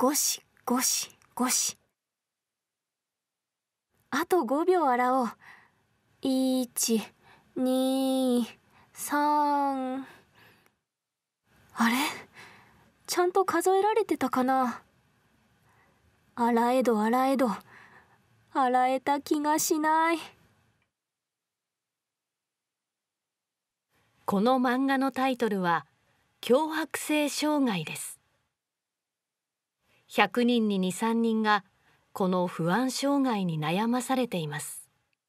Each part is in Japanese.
ゴシゴシゴシ。あと5秒洗おう。1、2、3。あれ？ちゃんと数えられてたかな？洗えど洗えど、洗えた気がしない。 この漫画のタイトルは強迫性障害です。100人に2、3人がこの不安障害に悩まされています。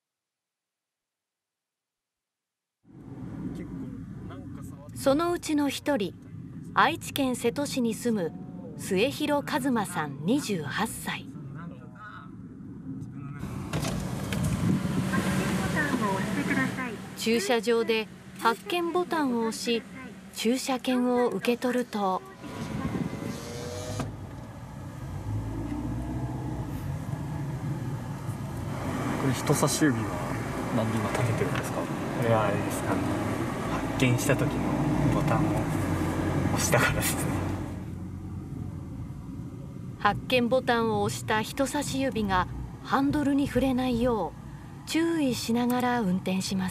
そのうちの一人、愛知県瀬戸市に住む末広一馬さん28歳。駐車場で発券ボタンを押し、駐車券を受け取ると、 これ人差し指は何で今立ててるんですか？ これはあれですかね、発見した時のボタンを押したからですね。 発券ボタンを押した人差し指がハンドルに触れないよう注意しながら運転します。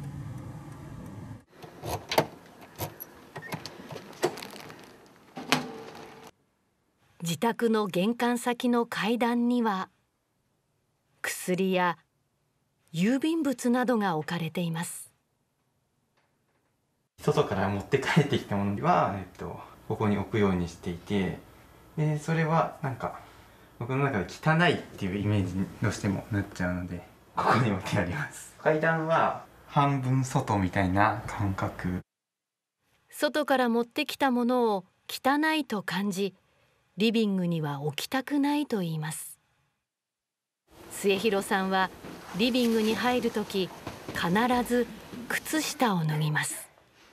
自宅の玄関先の階段には薬や郵便物などが置かれています。 外から持って帰ってきたものは、ここに置くようにしていて、でそれはなんか僕の中で汚いっていうイメージにどうしてもなっちゃうので、ここに置いてあります。階段は半分外みたいな感覚。 外から持ってきたものを汚いと感じ、リビングには置きたくないと言います。末広さんはリビングに入るとき必ず靴下を脱ぎます。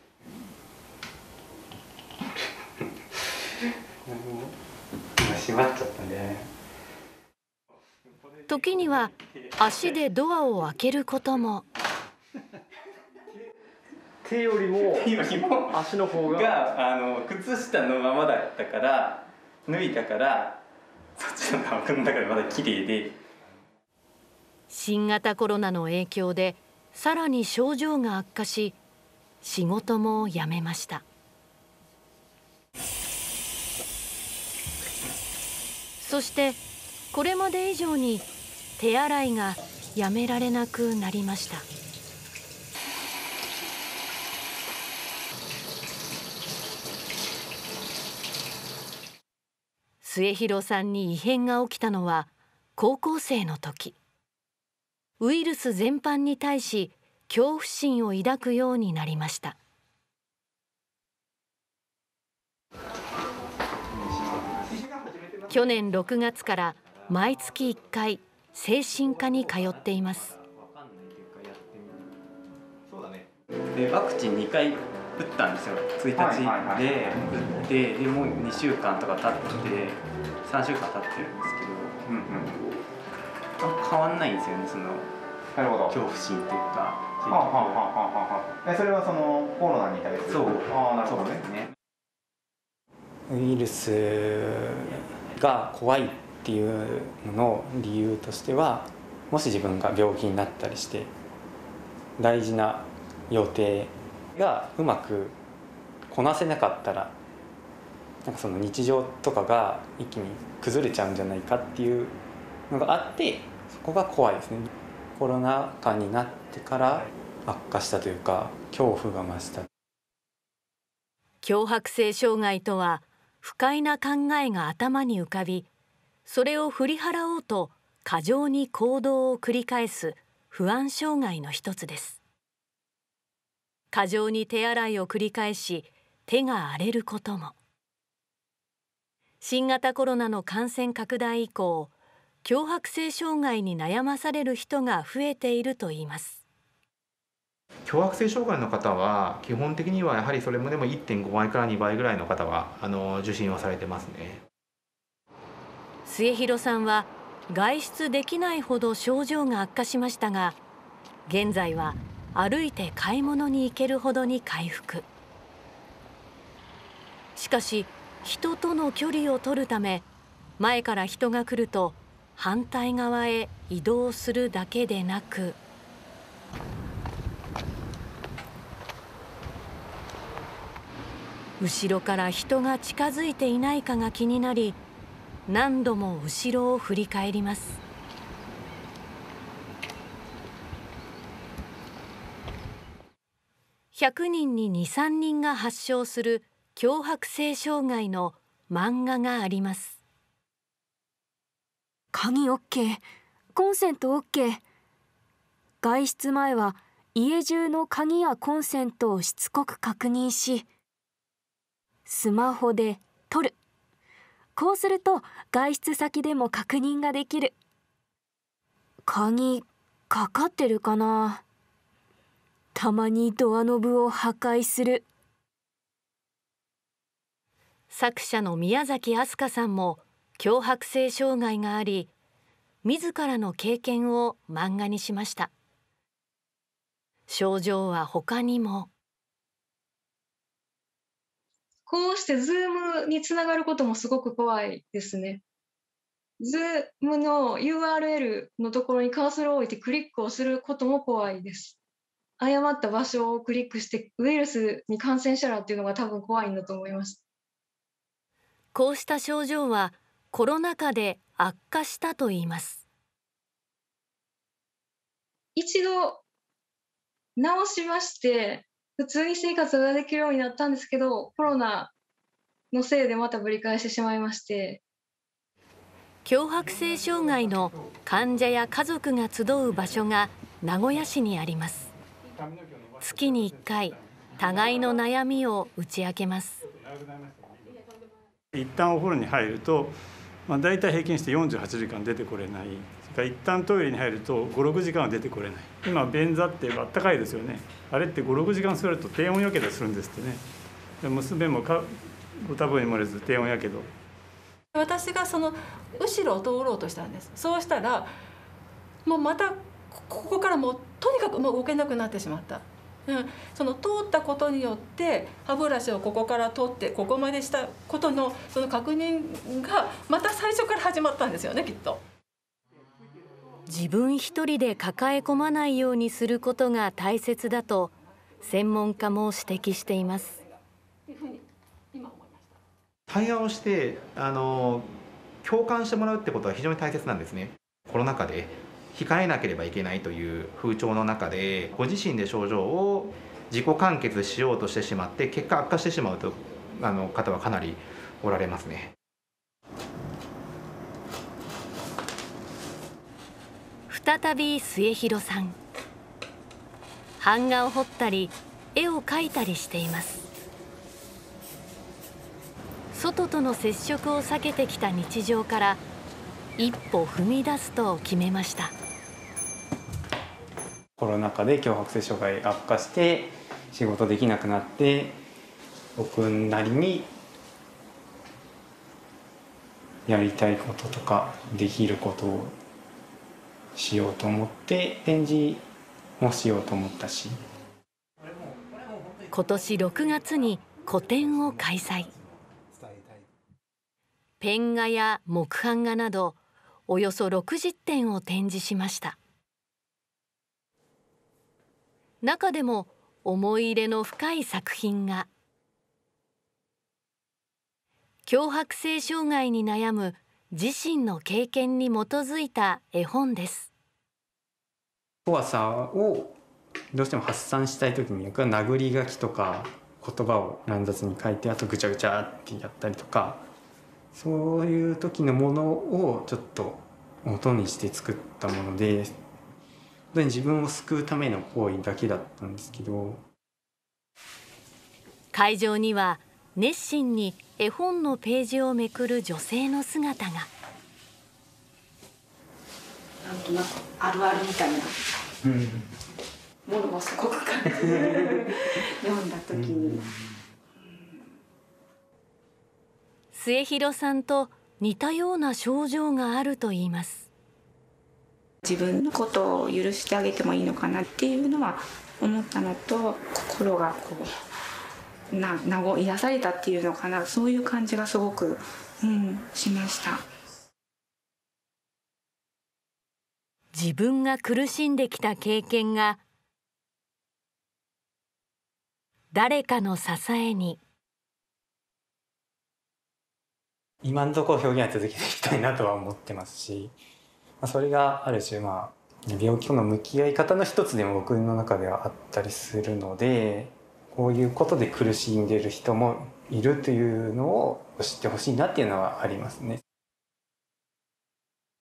今閉まっちゃったんで。 時には足でドアを開けることも。 手よりも足の方が靴下のままだったから、脱いだからそっちの方が僕の中でまだ綺麗で。 新型コロナの影響でさらに症状が悪化し、仕事も辞めました。そしてこれまで以上に手洗いがやめられなくなりました。末広さんに異変が起きたのは高校生の時。ウイルス全般に対し恐怖心を抱くようになりました。去年6月から毎月1回精神科に通っています。 でワクチン2回打ったんですよ。1日で打って、でもう2週間とか経って3週間経ってるんですけど、変わんないんですよね、その恐怖心というか。 それはそのコロナに対する。 そう、 なるほどね。 ウイルスが怖いっていうのの理由としては、もし自分が病気になったりして大事な予定がうまくこなせなかったら、なんかその日常とかが一気に崩れちゃうんじゃないかっていうのがあって、そこが怖いですね。コロナ禍になってから悪化したというか、恐怖が増した。 強迫性障害とは不快な考えが頭に浮かび、それを振り払おうと過剰に行動を繰り返す不安障害の一つです。過剰に手洗いを繰り返し、手が荒れることも。新型コロナの感染拡大以降、強迫性障害に悩まされる人が増えているといいます。 強迫性障害の方は基本的にはやはりそれもでも 1.5 倍から2倍ぐらいの方は受診をされてますね。 末広さんは外出できないほど症状が悪化しましたが、現在は歩いて買い物に行けるほどに回復。しかし人との距離を取るため前から人が来ると反対側へ移動するだけでなく、後ろから人が近づいていないかが気になり、何度も後ろを振り返ります。100人に2、3人が発症する強迫性障害の漫画があります。 鍵 OK、コンセント OK。外出前は家中の鍵やコンセントをしつこく確認し、スマホで撮る。こうすると外出先でも確認ができる。鍵かかってるかな。たまにドアノブを破壊する。 作者の宮崎飛鳥さんも強迫性障害があり、自らの経験を漫画にしました。症状は他にも。 こうしてズームにつながることもすごく怖いですね。ズームの URL のところにカーソルを置いてクリックをすることも怖いです。誤った場所をクリックしてウイルスに感染したらっていうのが多分怖いんだと思います。 こうした症状はコロナ禍で悪化したといいます。 一度治しまして普通に生活ができるようになったんですけど、コロナのせいでまたぶり返してしまいまして。 強迫性障害の患者や家族が集う場所が名古屋市にあります。月に1回、互いの悩みを打ち明けます。 一旦お風呂に入ると、だいたい平均して48時間出てこれない。それから一旦トイレに入ると5、6時間は出てこれない。今便座ってあったかいですよね。あれって5、6時間すると低温やけどするんですってね。で娘もご多分に漏れず低温やけど。 私がその後ろを通ろうとしたんです。そうしたらもうまたここからもうとにかくもう動けなくなってしまった。その通ったことによって歯ブラシをここから取ってここまでしたことのその確認がまた最初から始まったんですよね、きっと。 自分一人で抱え込まないようにすることが大切だと専門家も指摘しています。 対話をして共感してもらうってことは非常に大切なんですね。コロナ禍で控えなければいけないという風潮の中でご自身で症状を自己完結しようとしてしまって結果悪化してしまうと方はかなりおられますね。 再び末広さん、版画を彫ったり絵を描いたりしています。外との接触を避けてきた日常から一歩踏み出すと決めました。 コロナ禍で強迫性障害悪化して仕事できなくなって、僕なりにやりたいこととかできることをしようと思って展示もしようと思ったし、 今年6月に個展を開催。ペン画や木版画などおよそ60点を展示しました。中でも思い入れの深い作品が強迫性障害に悩む自身の経験に基づいた絵本です。 怖さをどうしても発散したい時に僕は殴り書きとか言葉を乱雑に書いて、あとぐちゃぐちゃってやったりとか、そういう時のものをちょっと元にして作ったもので、本当に自分を救うための行為だけだったんですけど。 会場には熱心に絵本のページをめくる女性の姿が。 なんとなくあるあるみたいなものをすごく感じて読んだ時に。 末広さんと似たような症状があるといいます。 自分のことを許してあげてもいいのかなっていうのは思ったのと、心がこう癒されたっていうのかな、そういう感じがすごく、しました。 自分が苦しんできた経験が誰かの支えに。 今のところ表現は続けていきたいなとは思ってますし、それがある種病気との向き合い方の一つでも僕の中ではあったりするので、こういうことで苦しんでいる人もいるというのを知ってほしいなっていうのはありますね。